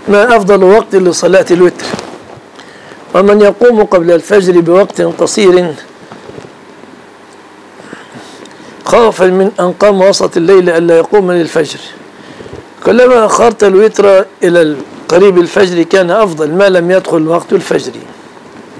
ما أفضل وقت لصلاة الوتر؟ ومن يقوم قبل الفجر بوقت قصير خوفا من أن قام وسط الليل ألا يقوم للفجر. كلما أخرت الوتر إلى قريب الفجر كان أفضل ما لم يدخل وقت الفجر.